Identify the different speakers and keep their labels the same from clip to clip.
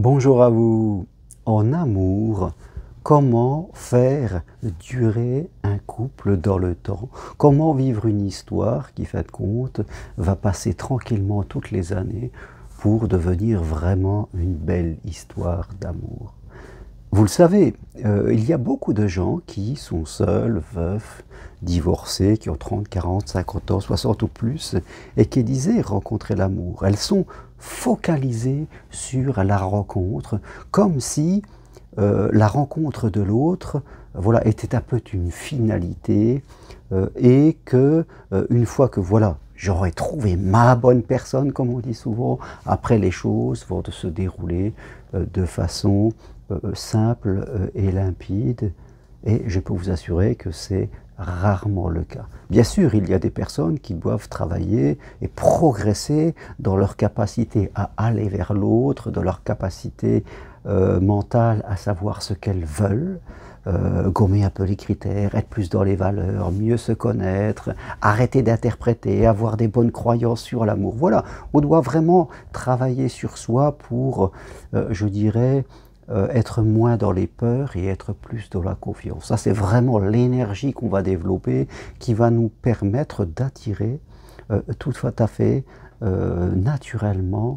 Speaker 1: Bonjour à vous. En amour, comment faire durer un couple dans le temps? Comment vivre une histoire qui, fin de compte, va passer tranquillement toutes les années pour devenir vraiment une belle histoire d'amour? Vous le savez, il y a beaucoup de gens qui sont seuls, veufs, divorcés, qui ont 30, 40, 50 ans, 60 ou plus, et qui désirent rencontrer l'amour. Elles sont focalisées sur la rencontre, comme si la rencontre de l'autre, voilà, était un peu une finalité, et que une fois que voilà, j'aurais trouvé ma bonne personne, comme on dit souvent, après les choses vont se dérouler de façon simple et limpide, et je peux vous assurer que c'est rarement le cas. Bien sûr, il y a des personnes qui doivent travailler et progresser dans leur capacité à aller vers l'autre, dans leur capacité mentale à savoir ce qu'elles veulent, gommer un peu les critères, être plus dans les valeurs, mieux se connaître, arrêter d'interpréter, avoir des bonnes croyances sur l'amour. Voilà, on doit vraiment travailler sur soi pour, je dirais, être moins dans les peurs et être plus dans la confiance. Ça, c'est vraiment l'énergie qu'on va développer qui va nous permettre d'attirer tout à fait naturellement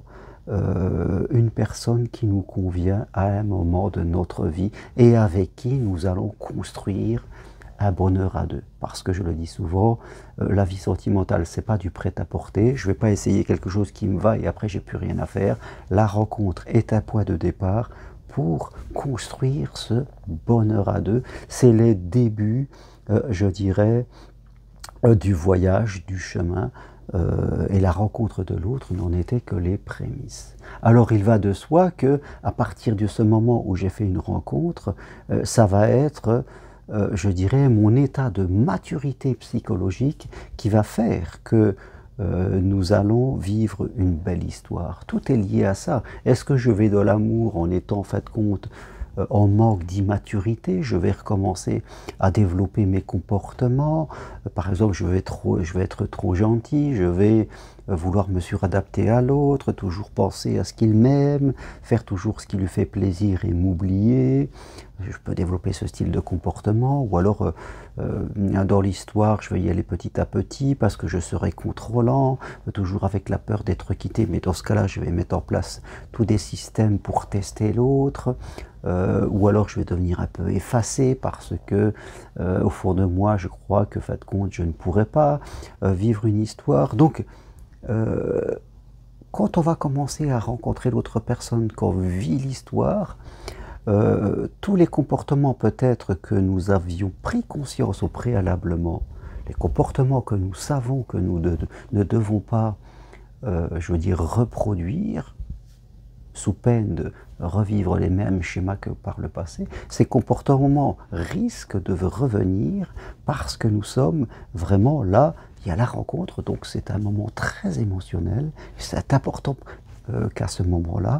Speaker 1: une personne qui nous convient à un moment de notre vie et avec qui nous allons construire un bonheur à deux. Parce que je le dis souvent, la vie sentimentale, c'est pas du prêt-à-porter. Je vais pas essayer quelque chose qui me va et après j'ai plus rien à faire. La rencontre est un point de départ pour construire ce bonheur à deux. C'est les débuts, je dirais, du voyage, du chemin, et la rencontre de l'autre n'en était que les prémices. Alors il va de soi que, à partir de ce moment où j'ai fait une rencontre, ça va être, je dirais, mon état de maturité psychologique qui va faire que nous allons vivre une belle histoire. Tout est lié à ça. Est-ce que je vais de l'amour en étant, en fin de compte, en manque d'immaturité? Je vais recommencer à développer mes comportements. Par exemple, je vais être trop gentil, je vais vouloir me suradapter à l'autre, toujours penser à ce qu'il m'aime, faire toujours ce qui lui fait plaisir et m'oublier. Je peux développer ce style de comportement, ou alors dans l'histoire, je vais y aller petit à petit parce que je serai contrôlant, toujours avec la peur d'être quitté, mais dans ce cas-là, je vais mettre en place tous des systèmes pour tester l'autre, ou alors je vais devenir un peu effacé parce que au fond de moi, je crois que, fin de compte, je ne pourrais pas vivre une histoire. Donc, quand on va commencer à rencontrer l'autre personne, quand on vit l'histoire, tous les comportements peut-être que nous avions pris conscience au préalablement, les comportements que nous savons que nous ne devons pas, je veux dire, reproduire, sous peine de revivre les mêmes schémas que par le passé, ces comportements risquent de revenir parce que nous sommes vraiment là, il y a la rencontre, donc c'est un moment très émotionnel, c'est important qu'à ce moment-là,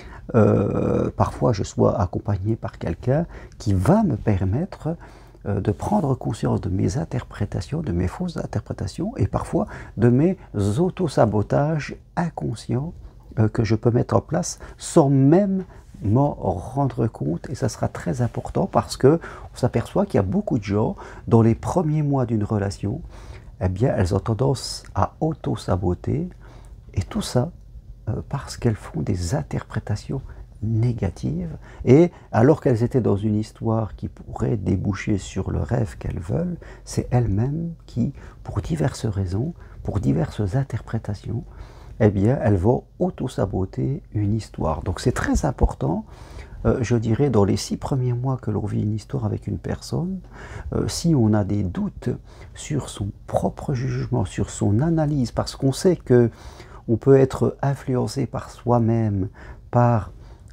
Speaker 1: parfois je sois accompagné par quelqu'un qui va me permettre de prendre conscience de mes interprétations, de mes fausses interprétations et parfois de mes auto-sabotages inconscients que je peux mettre en place sans même m'en rendre compte, et ça sera très important parce que on s'aperçoit qu'il y a beaucoup de gens dans les premiers mois d'une relation, eh bien elles ont tendance à auto-saboter, et tout ça parce qu'elles font des interprétations négatives, et alors qu'elles étaient dans une histoire qui pourrait déboucher sur le rêve qu'elles veulent, c'est elles-mêmes qui, pour diverses raisons, pour diverses interprétations, eh bien, elles vont auto-saboter une histoire. Donc c'est très important, je dirais, dans les 6 premiers mois que l'on vit une histoire avec une personne, si on a des doutes sur son propre jugement, sur son analyse, parce qu'on sait que on peut être influencé par soi-même, par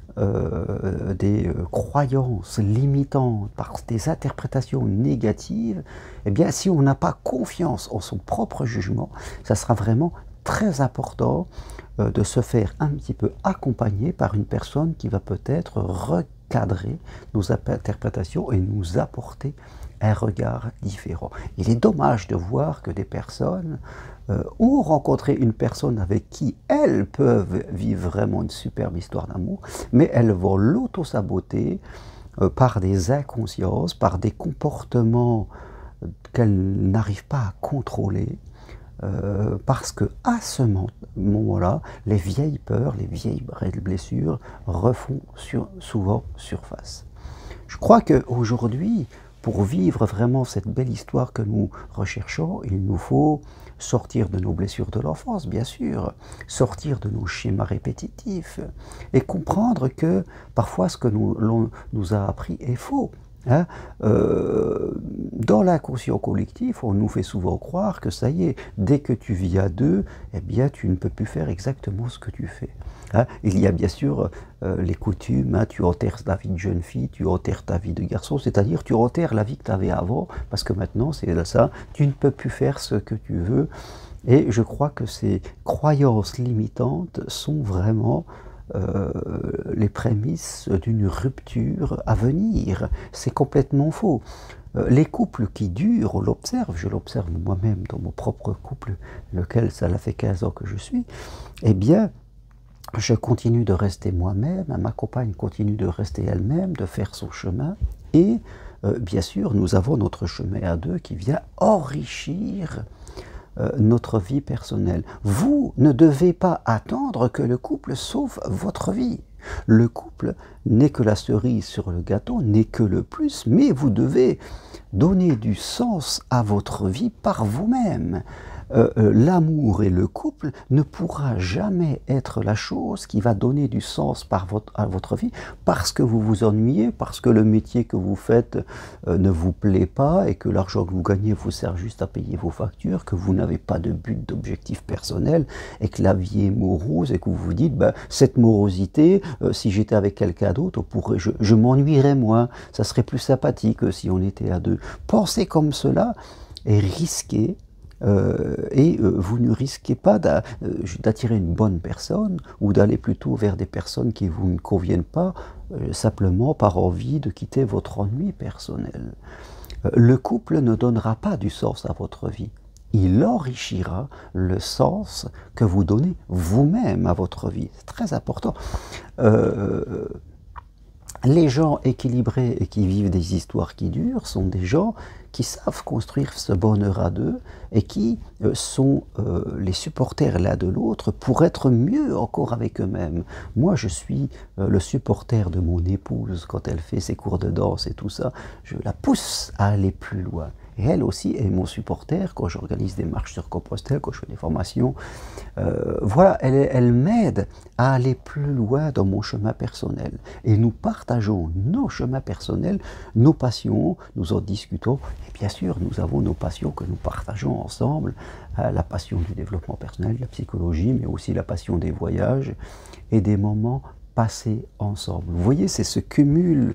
Speaker 1: des croyances limitantes, par des interprétations négatives, eh bien, si on n'a pas confiance en son propre jugement, ça sera vraiment très important de se faire un petit peu accompagner par une personne qui va peut-être recadrer nos interprétations et nous apporter un regard différent. Il est dommage de voir que des personnes ont rencontré une personne avec qui elles peuvent vivre vraiment une superbe histoire d'amour, mais elles vont l'auto-saboter par des inconsciences, par des comportements qu'elles n'arrivent pas à contrôler, parce que à ce moment-là, les vieilles peurs, les vieilles blessures refont souvent surface. Je crois qu'aujourd'hui, pour vivre vraiment cette belle histoire que nous recherchons, il nous faut sortir de nos blessures de l'enfance, bien sûr, sortir de nos schémas répétitifs et comprendre que parfois ce que l'on nous a appris est faux. Hein, dans l'inconscient collectif, on nous fait souvent croire que ça y est, dès que tu vis à deux, eh bien, tu ne peux plus faire exactement ce que tu fais. Hein, il y a bien sûr les coutumes, hein, tu enterres ta vie de jeune fille, tu enterres ta vie de garçon, c'est-à-dire tu enterres la vie que tu avais avant, parce que maintenant c'est ça, tu ne peux plus faire ce que tu veux. Et je crois que ces croyances limitantes sont vraiment les prémices d'une rupture à venir. C'est complètement faux. Les couples qui durent, on l'observe, je l'observe moi-même dans mon propre couple, lequel ça fait 15 ans que je suis, eh bien, je continue de rester moi-même, ma compagne continue de rester elle-même, de faire son chemin, et bien sûr, nous avons notre chemin à deux qui vient enrichir notre vie personnelle. Vous ne devez pas attendre que le couple sauve votre vie. Le couple n'est que la cerise sur le gâteau, n'est que le plus, mais vous devez donner du sens à votre vie par vous-même. L'amour et le couple ne pourra jamais être la chose qui va donner du sens à votre vie parce que vous vous ennuyez, parce que le métier que vous faites ne vous plaît pas et que l'argent que vous gagnez vous sert juste à payer vos factures, que vous n'avez pas de but, d'objectif personnel et que la vie est morose et que vous vous dites ben, cette morosité, si j'étais avec quelqu'un d'autre, je m'ennuierais moins, ça serait plus sympathique si on était à deux. Pensez comme cela et risquez. Vous ne risquez pas d'attirer une bonne personne ou d'aller plutôt vers des personnes qui vous ne conviennent pas simplement par envie de quitter votre ennui personnel. Le couple ne donnera pas du sens à votre vie. Il enrichira le sens que vous donnez vous-même à votre vie. C'est très important. Les gens équilibrés et qui vivent des histoires qui durent sont des gens qui savent construire ce bonheur à deux et qui sont les supporters l'un de l'autre pour être mieux encore avec eux-mêmes. Moi, je suis le supporter de mon épouse quand elle fait ses cours de danse et tout ça. Je la pousse à aller plus loin. Et elle aussi est mon supporter quand j'organise des marches sur Compostelle, quand je fais des formations. Voilà, elle m'aide à aller plus loin dans mon chemin personnel. Et nous partageons nos chemins personnels, nos passions, nous en discutons. Et bien sûr, nous avons nos passions que nous partageons ensemble. La passion du développement personnel, de la psychologie, mais aussi la passion des voyages et des moments passés ensemble. Vous voyez, c'est ce cumul.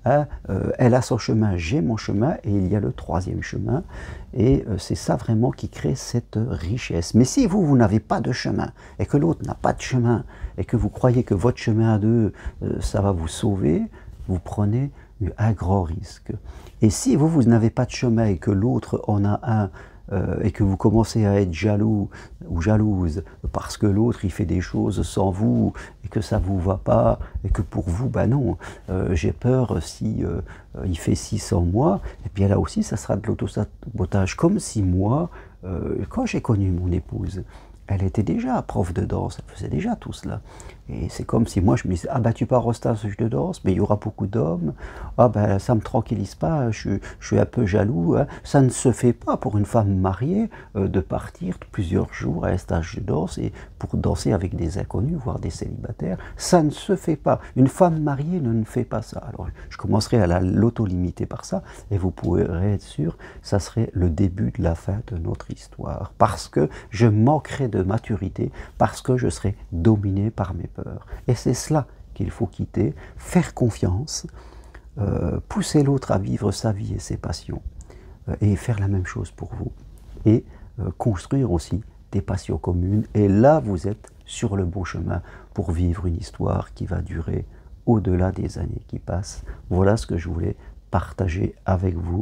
Speaker 1: Elle a son chemin, j'ai mon chemin, et il y a le troisième chemin, et c'est ça vraiment qui crée cette richesse. Mais si vous n'avez pas de chemin, et que l'autre n'a pas de chemin, et que vous croyez que votre chemin à deux, ça va vous sauver, vous prenez un grand risque. Et si vous n'avez pas de chemin, et que l'autre en a un, et que vous commencez à être jaloux ou jalouse parce que l'autre il fait des choses sans vous et que ça vous va pas et que pour vous ben non j'ai peur si il fait ci sans moi, et bien là aussi ça sera de l'auto-sabotage, comme si moi quand j'ai connu mon épouse, elle était déjà prof de danse, elle faisait déjà tout cela. Et c'est comme si moi je me disais, ah ben tu pars au stage de danse, mais il y aura beaucoup d'hommes, ah ben ça me tranquillise pas, je suis un peu jaloux. Hein. Ça ne se fait pas pour une femme mariée de partir plusieurs jours à un stage de danse et pour danser avec des inconnus, voire des célibataires. Ça ne se fait pas. Une femme mariée ne fait pas ça. Alors je commencerai à l'auto-limiter par ça, et vous pourrez être sûr, ça serait le début de la fin de notre histoire. Parce que je manquerai de maturité, parce que je serai dominé par mes peurs. Et c'est cela qu'il faut quitter, faire confiance, pousser l'autre à vivre sa vie et ses passions, et faire la même chose pour vous. Et construire aussi des passions communes. Et là, vous êtes sur le bon chemin pour vivre une histoire qui va durer au-delà des années qui passent. Voilà ce que je voulais partager avec vous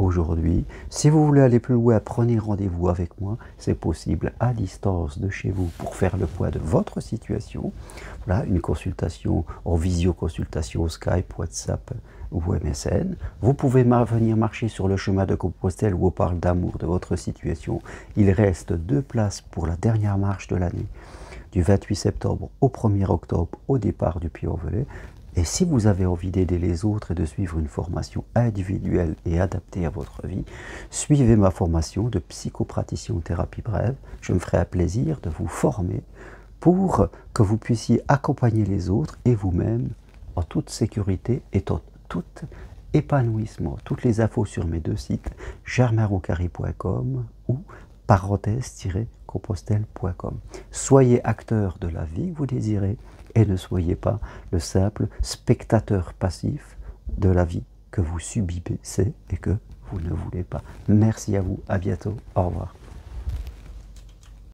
Speaker 1: aujourd'hui. Si vous voulez aller plus loin, prenez rendez-vous avec moi. C'est possible à distance de chez vous pour faire le point de votre situation. Voilà, une consultation en visioconsultation, Skype, WhatsApp ou MSN. Vous pouvez venir marcher sur le chemin de Compostelle où on parle d'amour de votre situation. Il reste 2 places pour la dernière marche de l'année, du 28 septembre au 1er octobre, au départ du Puy-en-Velay. Et si vous avez envie d'aider les autres et de suivre une formation individuelle et adaptée à votre vie, suivez ma formation de psychopraticien en thérapie brève. Je me ferai un plaisir de vous former pour que vous puissiez accompagner les autres et vous-même en toute sécurité et en tout épanouissement. Toutes les infos sur mes 2 sites, germainroncari.com ou parenthèse-compostelle.com. Soyez acteur de la vie que vous désirez et ne soyez pas le simple spectateur passif de la vie que vous subissez et que vous ne voulez pas. Merci à vous, à bientôt, au revoir.